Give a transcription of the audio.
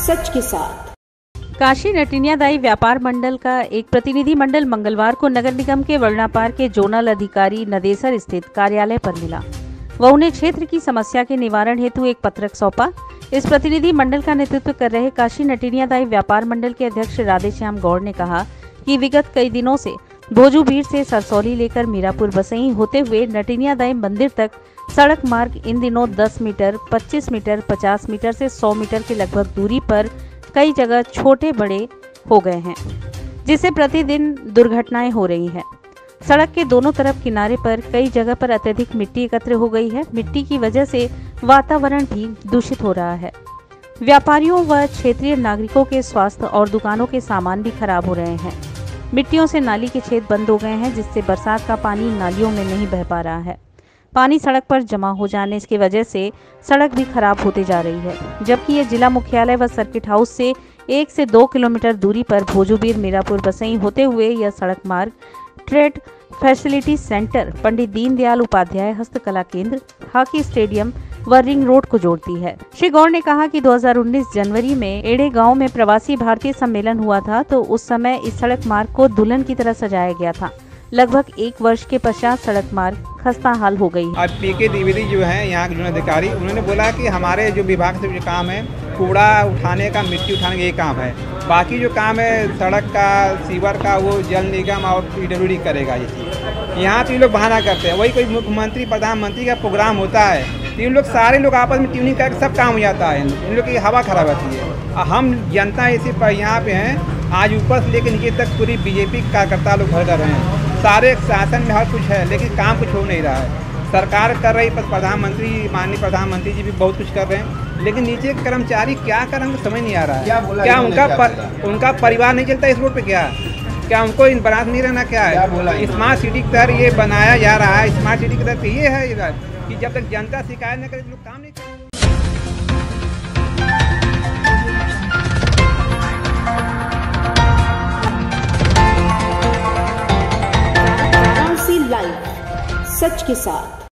सच के साथ। काशी नटिनियादाई व्यापार मंडल का एक प्रतिनिधि मंडल मंगलवार को नगर निगम के वर्णापार के जोनल अधिकारी नदेसर स्थित कार्यालय पर मिला व उन्हें क्षेत्र की समस्या के निवारण हेतु एक पत्रक सौंपा। इस प्रतिनिधि मंडल का नेतृत्व कर रहे काशी नटिनियादाई व्यापार मंडल के अध्यक्ष राधेश्याम गौड़ ने कहा कि विगत कई दिनों से भोजूबीर से सरसौली लेकर मीरापुर बसई होते हुए नटिनियादाई मंदिर तक सड़क मार्ग इन दिनों 10 मीटर, 25 मीटर, 50 मीटर से 100 मीटर की लगभग दूरी पर कई जगह छोटे बड़े हो गए हैं, जिससे प्रतिदिन दुर्घटनाएं हो रही हैं। सड़क के दोनों तरफ किनारे पर कई जगह पर अत्यधिक मिट्टी एकत्र हो गई है। मिट्टी की वजह से वातावरण भी दूषित हो रहा है। व्यापारियों व क्षेत्रीय नागरिकों के स्वास्थ्य और दुकानों के सामान भी खराब हो रहे हैं। मिट्टियों से नाली के छेद बंद हो गए हैं, जिससे बरसात का पानी नालियों में नहीं बह पा रहा है। पानी सड़क पर जमा हो जाने की वजह से सड़क भी खराब होती जा रही है, जबकि ये जिला मुख्यालय व सर्किट हाउस से 1 से 2 किलोमीटर दूरी पर भोजूबीर मीरापुर बसई होते हुए यह सड़क मार्ग trade facility centre, Pandit Deendayal Upadhyay हस्तकला केंद्र, हॉकी स्टेडियम व रिंग रोड को जोड़ती है। श्री गौड़ ने कहा कि 2019 जनवरी में एड़े गांव में प्रवासी भारतीय सम्मेलन हुआ था, तो उस समय इस सड़क मार्ग को दुल्हन की तरह सजाया गया था। लगभग 1 वर्ष के पश्चात सड़क मार्ग खस्ता हाल हो गई। आज पीके द्विवेदी जो है यहाँ के अधिकारी, उन्होंने बोला कि हमारे जो विभाग से जो काम है कूड़ा उठाने का, मिट्टी उठाने का ये काम है, बाकी जो काम है सड़क का, सीवर का, वो जल निगम और PWD करेगा। ये चीज़ यहाँ तो ये लोग बहाना करते हैं। वही कोई मुख्यमंत्री प्रधानमंत्री का प्रोग्राम होता है तो इन लोग सारे लोग आपस में ट्यूनिंग करके सब काम हो जाता है। इन लोग की हवा खराब होती है। हम जनता इसी पर यहाँ पे हैं, आज ऊपर से लेकर नीचे तक पूरी BJP कार्यकर्ता लोग भर कर रहे हैं। सारे शासन में हर कुछ है, लेकिन काम कुछ हो नहीं रहा है। सरकार कर रही, प्रधानमंत्री, माननीय प्रधानमंत्री जी भी बहुत कुछ कर रहे हैं, लेकिन नीचे के कर्मचारी क्या करें हमको समझ नहीं आ रहा है। क्या उनका परिवार नहीं चलता इस रोड पे? क्या उनको इन बरात नहीं रहना? क्या है स्मार्ट सिटी की तरह ये बनाया जा रहा है। स्मार्ट सिटी की तरह ये है इधर कि जब तक जनता शिकायत न करे लोग काम नहीं करें। लाइव सच के साथ।